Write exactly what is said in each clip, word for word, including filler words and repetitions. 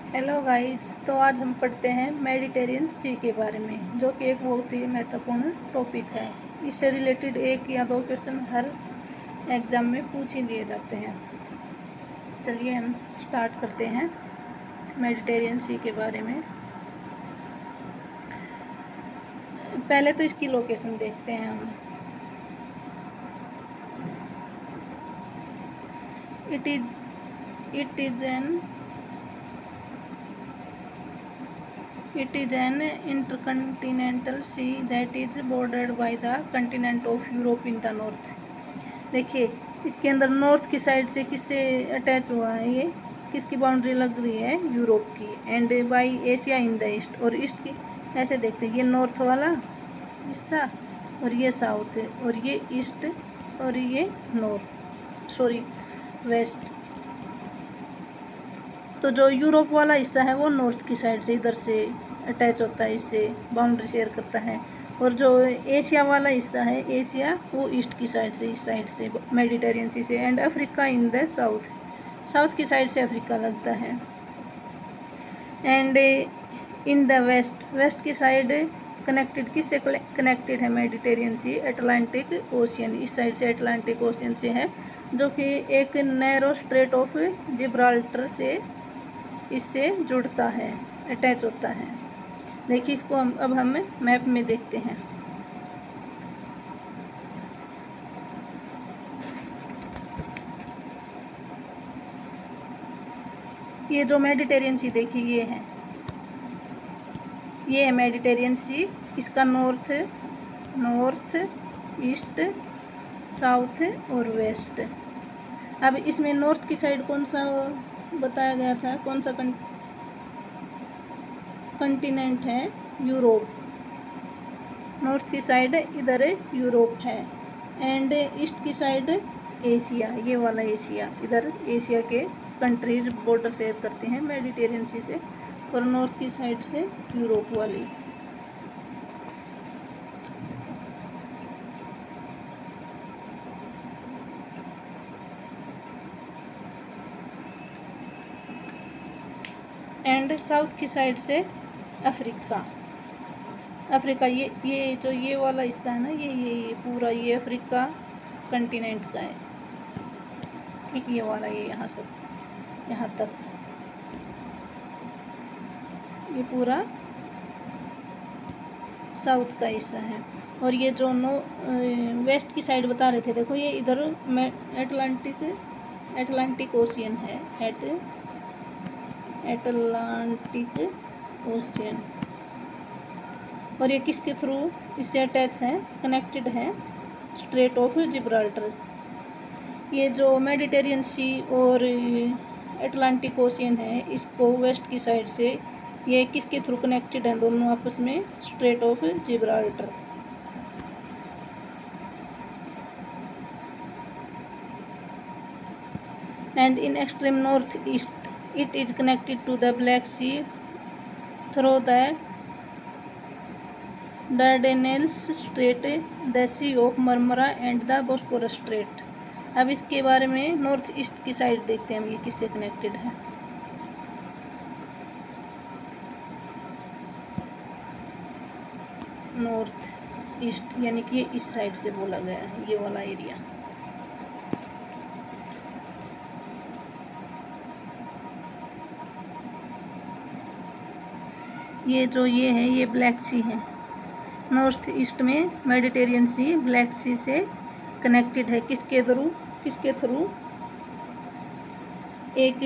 Hello guys, तो आज हम पढ़ते हैं मेडिटेरियन सी के बारे में, जो कि एक बहुत ही महत्वपूर्ण टॉपिक है। इससे रिलेटेड एक या दो क्वेश्चन हर एग्ज़ाम में पूछ ही लिए जाते हैं। चलिए हम स्टार्ट करते हैं मेडिटेरियन सी के बारे में। पहले तो इसकी लोकेशन देखते हैं हम। It is it is an It is an intercontinental sea that is bordered by the continent of Europe in the north. देखिए, इसके अंदर नॉर्थ की साइड से किससे अटैच हुआ है, ये किसकी बाउंड्री लग रही है, यूरोप की, and by Asia in the east. और ईस्ट की ऐसे देखते हैं, ये नॉर्थ वाला हिस्सा और ये साउथ है, और ये ईस्ट और ये नॉर्थ सॉरी वेस्ट। तो जो यूरोप वाला हिस्सा है वो नॉर्थ की साइड से इधर से अटैच होता है, इससे बाउंड्री शेयर करता है। और जो एशिया वाला हिस्सा है, एशिया वो ईस्ट की साइड से, इस साइड से मेडिटेरियन सी से। And Africa in the south, south की साइड से अफ्रीका लगता है। And in the west, west की साइड कनेक्टेड, किससे कनेक्टेड है मेडिटेरियन सी? अटलांटिक ओशियन, इस साइड से अटलांटिक ओशियन से है, जो कि एक नैरो स्ट्रेट ऑफ जिब्राल्टर से इससे जुड़ता है, अटैच होता है। देखिए, इसको हम अब हम मैप में देखते हैं। ये जो मेडिटेरियन सी देखिए, ये है ये है मेडिटेरियन सी। इसका नॉर्थ नॉर्थ ईस्ट साउथ और वेस्ट। अब इसमें नॉर्थ की साइड कौन सा बताया गया था, कौन सा कंटिनेंट है? यूरोप। नॉर्थ की साइड इधर यूरोप है, एंड ईस्ट की साइड एशिया, ये वाला एशिया। इधर एशिया के कंट्रीज बॉर्डर शेयर करते हैं मेडिटेरियन सी से, और नॉर्थ की साइड से यूरोप वाली। एंड साउथ की साइड से अफ्रीका। अफ्रीका ये ये जो ये वाला हिस्सा है ना, ये ये ये पूरा ये अफ्रीका कंटिनेंट का है, ठीक। ये वाला ये यहाँ से यहाँ तक ये पूरा साउथ का हिस्सा है। और ये जो नो वेस्ट की साइड बता रहे थे, देखो ये इधर में अटलांटिक अटलांटिक ओशियन है, एट अटलांटिक ओशियन। और ये किसके थ्रू इससे अटैच है, कनेक्टेड है? Strait of Gibraltar. ये जो मेडिटेरियन सी और अटलांटिक ओशियन है, इसको वेस्ट की साइड से ये किसके थ्रू कनेक्टेड हैं दोनों आपस में? Strait of Gibraltar. And in extreme north east it is connected to the Black Sea through the Dardanelles Strait, the Sea of Marmara and the Bosphorus Strait। अब इसके बारे में नॉर्थ ईस्ट की side देखते हैं हम, ये किससे कनेक्टेड है। नॉर्थ ईस्ट यानी कि ये इस साइड से बोला गया है, ये वाला एरिया। ये जो ये है, ये ब्लैक सी है। नॉर्थ ईस्ट में मेडिटेरियन सी ब्लैक सी से कनेक्टेड है, किसके थ्रू किसके थ्रू एक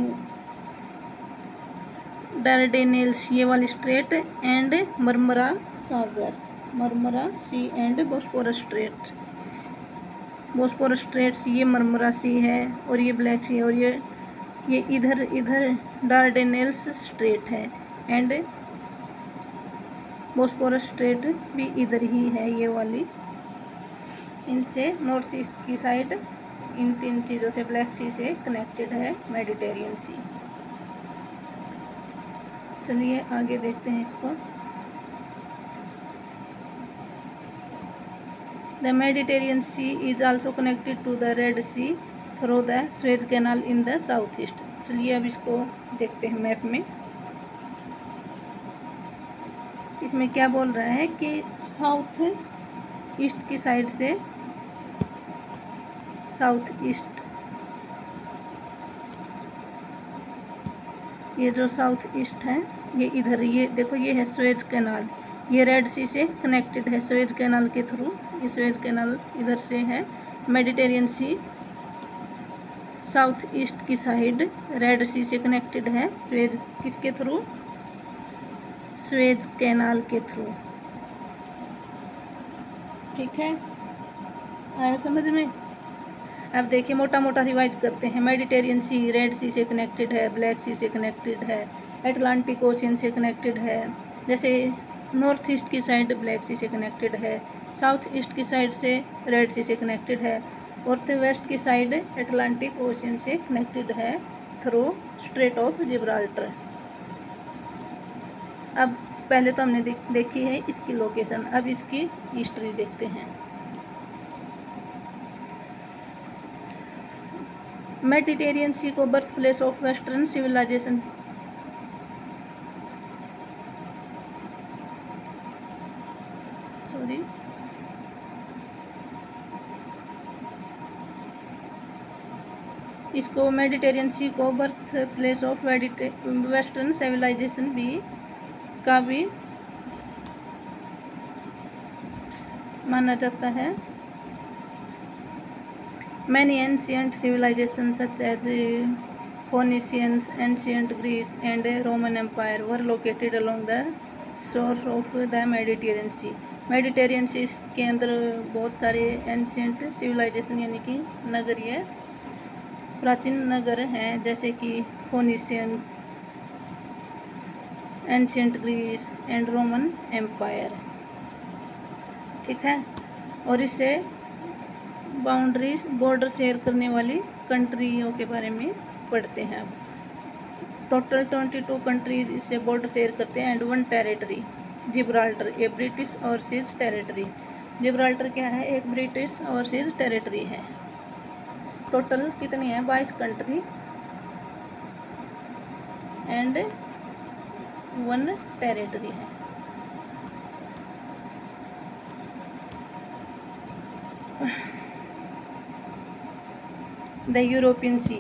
डार्डेनेल्स ये वाली स्ट्रेट, एंड मरमरा सागर, Marmara sea and Bosphorus strait. Bosphorus strait ये मरमरा सी है, और ये ब्लैक सी है, और ये ये इधर इधर डार्डेनेल्स स्ट्रेट है, एंड बोस्फोरस स्ट्रेट भी इधर ही है, ये वाली। इनसे नॉर्थ ईस्ट की साइड इन तीन चीज़ों से, ब्लैक सी से कनेक्टेड है मेडिटेरियन सी। चलिए आगे देखते हैं इसको। The Mediterranean sea is also connected to the red sea through the Suez canal in the south east. चलिए अब इसको देखते हैं मैप में। इसमें क्या बोल रहा है कि साउथ ईस्ट की साइड से, साउथ ईस्ट, ये जो साउथ ईस्ट है ये इधर, ये देखो ये है स्वेज कैनाल, ये रेड सी से कनेक्टेड है स्वेज कैनाल के थ्रू। ये स्वेज कैनाल इधर से है, मेडिटेरियन सी साउथ ईस्ट की साइड रेड सी से कनेक्टेड है स्वेज किसके थ्रू, स्वेज कैनाल के थ्रू। ठीक है, आया समझ में। अब देखिए मोटा मोटा रिवाइज करते हैं। मेडिटेरियन सी रेड सी से कनेक्टेड है, ब्लैक सी से कनेक्टेड है, अटलांटिक ओशियन से कनेक्टेड है। जैसे नॉर्थ ईस्ट की साइड ब्लैक सी से कनेक्टेड है, साउथ ईस्ट की साइड से रेड सी से कनेक्टेड है, और वेस्ट की साइड अटलांटिक ओशियन से कनेक्टेड है थ्रू स्ट्रेट ऑफ जिब्राल्टर। अब पहले तो हमने देखी है इसकी लोकेशन, अब इसकी हिस्ट्री देखते हैं। मेडिटेरियन सी को birthplace of western civilisation, sorry इसको मेडिटेरियन सी को birthplace of western civilisation भी का भी माना जाता है। Many ancient civilizations such as Phoenicians, ancient Greece and Roman Empire were located along the shores of the Mediterranean Sea. Mediterranean Sea के अंदर बहुत सारे ancient civilization यानी कि नगरीय प्राचीन नगर हैं, जैसे कि Phoenicians, ancient Greece and Roman Empire। ठीक है, और इससे बाउंड्री बॉर्डर शेयर करने वाली कंट्रियों के बारे में पढ़ते हैं। अब टोटल ट्वेंटी टू कंट्रीज इससे बॉर्डर शेयर करते हैं and one territory Gibraltar, a British overseas territory. Gibraltar क्या है, एक ब्रिटिश और सीज टेरिटरी है। टोटल कितनी है, बाईस कंट्री एंड वन टेरिटरी है। The European sea,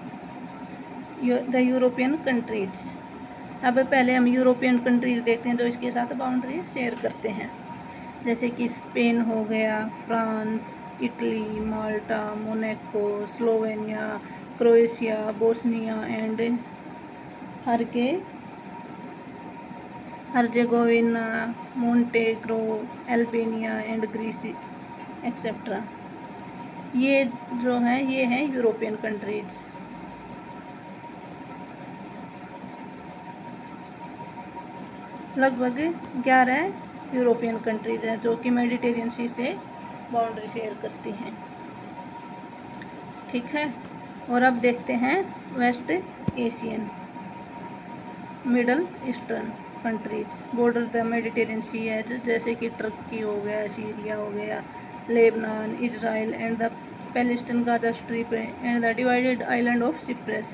the European countries. अब पहले हम यूरोपियन कंट्रीज देखते हैं जो इसके साथ बाउंड्री शेयर करते हैं, जैसे कि स्पेन हो गया, France, Italy, Malta, Monaco, Slovenia, Croatia, Bosnia and हरके Herzegovina, Montenegro, Albania and Greece etcetera. ये जो है ये है यूरोपियन कंट्रीज। लगभग ग्यारह यूरोपियन कंट्रीज हैं जो कि मेडिटेरियन सी से बाउंड्री शेयर करती हैं। ठीक है, और अब देखते हैं west Asian middle eastern countries border the Mediterranean sea है, जैसे कि टर्की हो गया, सीरिया हो गया, Lebanon, Israel and the Palestine, Gaza strip and the divided island of Cyprus.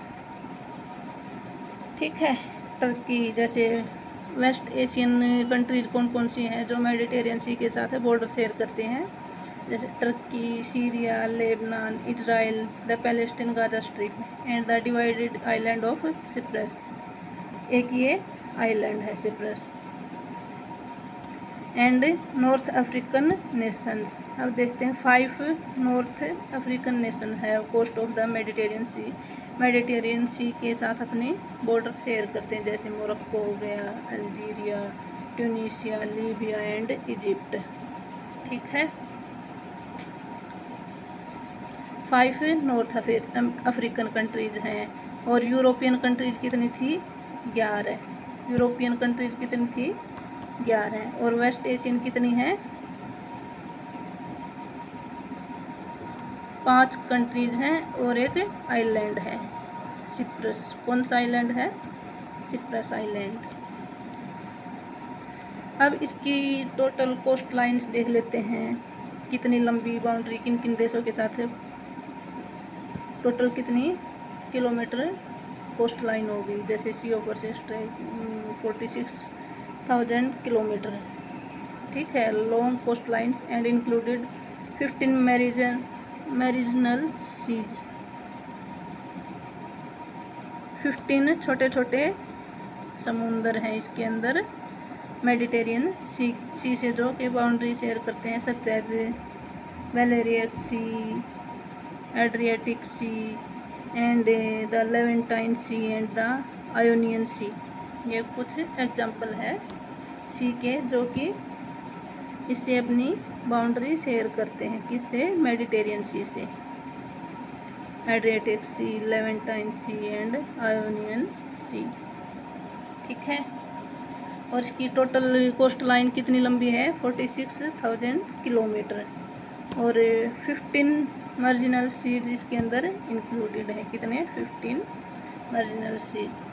ठीक है, टर्की जैसे वेस्ट एशियन कंट्रीज कौन कौन सी हैं जो मेडिटेरियन सी के साथ बॉर्डर शेयर करते हैं, जैसे Turkey, Syria, Lebanon, Israel, the Palestine, Gaza strip and the divided island of Cyprus. एक ये आइलैंड है Cyprus. And north African nations. अब देखते हैं फाइव नॉर्थ अफ्रीकन नेशन है coast of the Mediterranean sea, Mediterranean sea के साथ अपने बॉर्डर शेयर करते हैं, जैसे मोरक्को हो गया, Algeria, Tunisia, Libya and Egypt. ठीक है, फाइव नॉर्थ अफ्रीकन कंट्रीज हैं। और यूरोपियन कंट्रीज कितनी थी, ग्यारह। यूरोपियन कंट्रीज कितनी थी, ग्यारह। और वेस्ट एशियन कितनी है, पांच कंट्रीज हैं और एक आइलैंड है सिप्रस। कौन सा आइलैंड है, सिप्रस आइलैंड। अब इसकी टोटल कोस्ट लाइंस देख लेते हैं, कितनी लंबी बाउंड्री किन किन देशों के साथ है, टोटल कितनी किलोमीटर कोस्ट लाइन होगी, जैसे सी ऊपर से फोर्टी सिक्स थाउजेंड किलोमीटर, ठीक है। Long coast lines and included fifteen मेरिजन मेरिजनल सीज, फिफ्टीन छोटे छोटे समुंदर हैं इसके अंदर मेडिटेरियन सी सी से जो कि बाउंड्री शेयर करते हैं, such as Balearic sea, Adriatic sea and the Levantine sea and the Ionian sea. ये कुछ एग्जाम्पल है सी के जो कि इससे अपनी बाउंड्री शेयर करते हैं, किससे? मेडिटेरियन सी से, Adriatic sea, Levantine sea and Ionian sea, ठीक है। और इसकी टोटल कोस्ट लाइन कितनी लंबी है? फोर्टी सिक्स थाउजेंड किलोमीटर, और फिफ्टीन मार्जिनल सीज इसके अंदर इंक्लूडेड है। कितने? Fifteen marginal seize.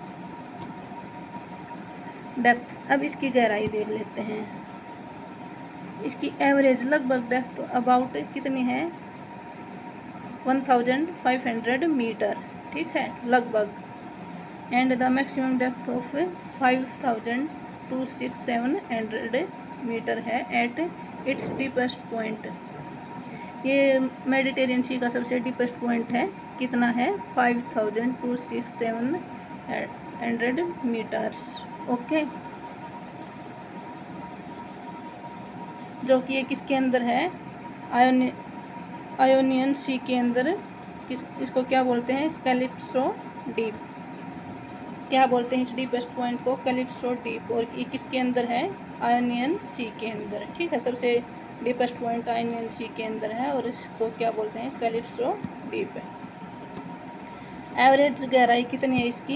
डेप्थ, अब इसकी गहराई देख लेते हैं। इसकी एवरेज लगभग डेप्थ अबाउट कितनी है? One thousand five hundred metre, ठीक है, लगभग। And the maximum depth of five thousand two six seven hundred metre है एट इट्स डीपेस्ट पॉइंट। ये मेडिटेरियन सी का सबसे डीपेस्ट पॉइंट है, कितना है? Five thousand two six seven hundred metres, okay. जो कि ये किसके अंदर है? आयोनि आयोनियन सी के अंदर। किस इसको क्या बोलते हैं? Calypso deep. क्या बोलते हैं इस डीपेस्ट पॉइंट को? Calypso deep. और ये किसके अंदर है? आयोनियन सी के अंदर, ठीक है। सबसे डीपेस्ट पॉइंट आयोनियन सी के अंदर है और इसको क्या बोलते हैं? कैलिप्सो डीप है। एवरेज गहराई कितनी है इसकी?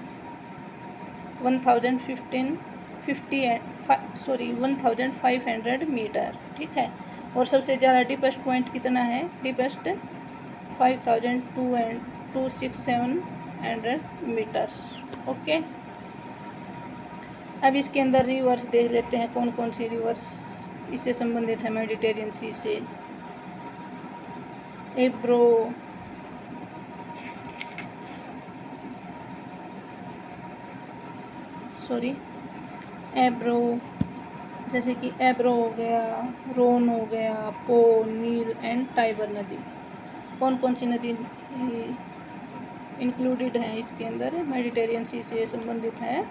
One thousand fifteen fifty sorry one thousand five hundred metre, ठीक है। और सबसे ज़्यादा डीपेस्ट पॉइंट कितना है? Deepest five thousand two and two six seven hundred metres, okay. अब इसके अंदर रिवर्स देख लेते हैं, कौन कौन सी रिवर्स इससे संबंधित है मेडिटेरियन सी से। एब्रो, सॉरी एब्रो, जैसे कि एब्रो हो गया, रोन हो गया, पो, नील एंड टाइबर नदी। कौन कौन सी नदी इंक्लूडेड है इसके अंदर? मेडिटेरियन सी से संबंधित है,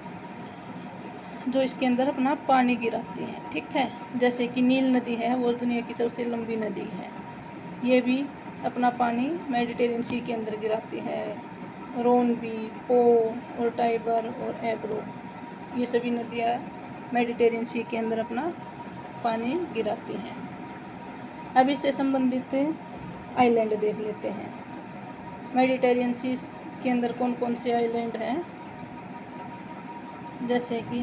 जो इसके अंदर अपना पानी गिराती हैं, ठीक है। जैसे कि नील नदी है, वो दुनिया की सबसे लंबी नदी है, ये भी अपना पानी मेडिटेरियन सी के अंदर गिराती है। रोन भी, पो और टाइबर और एब्रो, ये सभी नदियाँ मेडिटेरियन सी के अंदर अपना पानी गिराती हैं। अब इससे संबंधित आइलैंड देख लेते हैं। मेडिटेरियन सी के अंदर कौन कौन से आइलैंड हैं? जैसे कि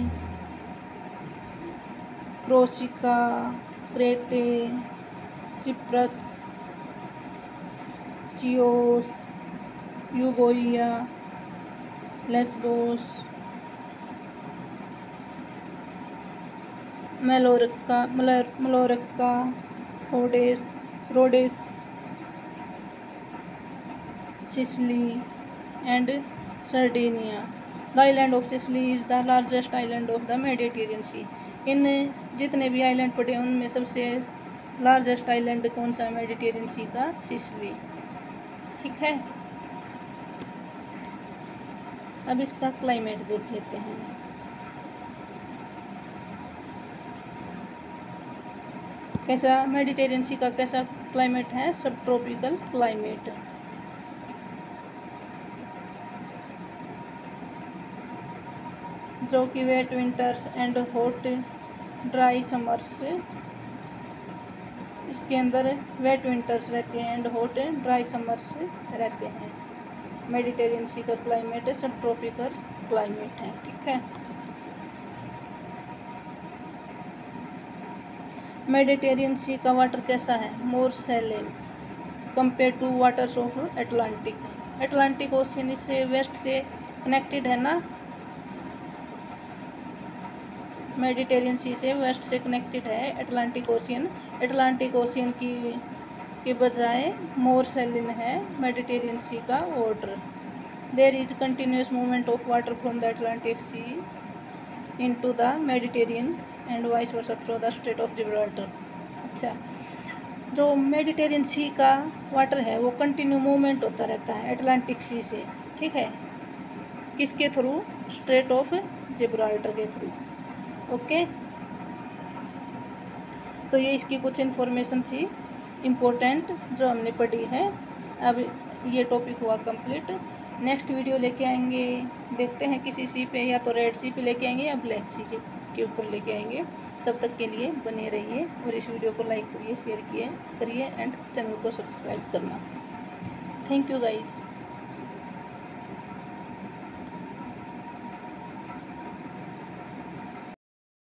Corsica, Crete, Cyprus, Chios, Euboea, Lesbos, Mallorca Mallorca Rhodes Rhodes Sicily and Sardinia. The island of Sicily is the largest island of the Mediterranean sea. इन जितने भी आइलैंड पड़े हैं उनमें सबसे लार्जेस्ट आइलैंड कौन सा है मेडिटेरियन सी का? सिसिली, ठीक है। अब इसका क्लाइमेट देख लेते हैं। कैसा मेडिटेरियन सी का कैसा क्लाइमेट है? सब ट्रॉपिकल क्लाइमेट, जो कि wet winters and hot dry summers, इसके अंदर वेट विंटर्स रहते हैं एंड हॉट ड्राई समर्स रहते हैं। मेडिटेरियन सी का क्लाइमेट है, सब ट्रॉपिकल क्लाइमेट है, ठीक है। मेडिटेरियन सी का वाटर कैसा है? More saline compare to waters of Atlantic. Atlantic ocean इससे वेस्ट से कनेक्टेड है ना, मेडिटेरियन सी से वेस्ट से कनेक्टेड है अटलांटिक ओशियन। अटलांटिक ओशियन की के बजाय मोर सैलिन है मेडिटेरियन सी का water, there is continuous movement of water from the Atlantic sea into the Mediterranean and vice versa through the strait of Gibraltar. अच्छा, जो मेडिटेरियन सी का water है वो कंटिन्यू मूवमेंट होता रहता है अटलांटिक सी से, ठीक है, किसके थ्रू? स्ट्रेट ऑफ जिब्राल्टर के थ्रू। ओके, तो ये इसकी कुछ इन्फॉर्मेशन थी इम्पोर्टेंट जो हमने पढ़ी है। अब ये टॉपिक हुआ कंप्लीट। नेक्स्ट वीडियो लेके आएंगे, देखते हैं किसी सी पे, या तो रेड सी पे लेके आएंगे या ब्लैक सी के ऊपर लेके आएंगे। तब तक के लिए बने रहिए और इस वीडियो को लाइक करिए, शेयर किए करिए एंड चैनल को सब्सक्राइब करना। Thank you guys.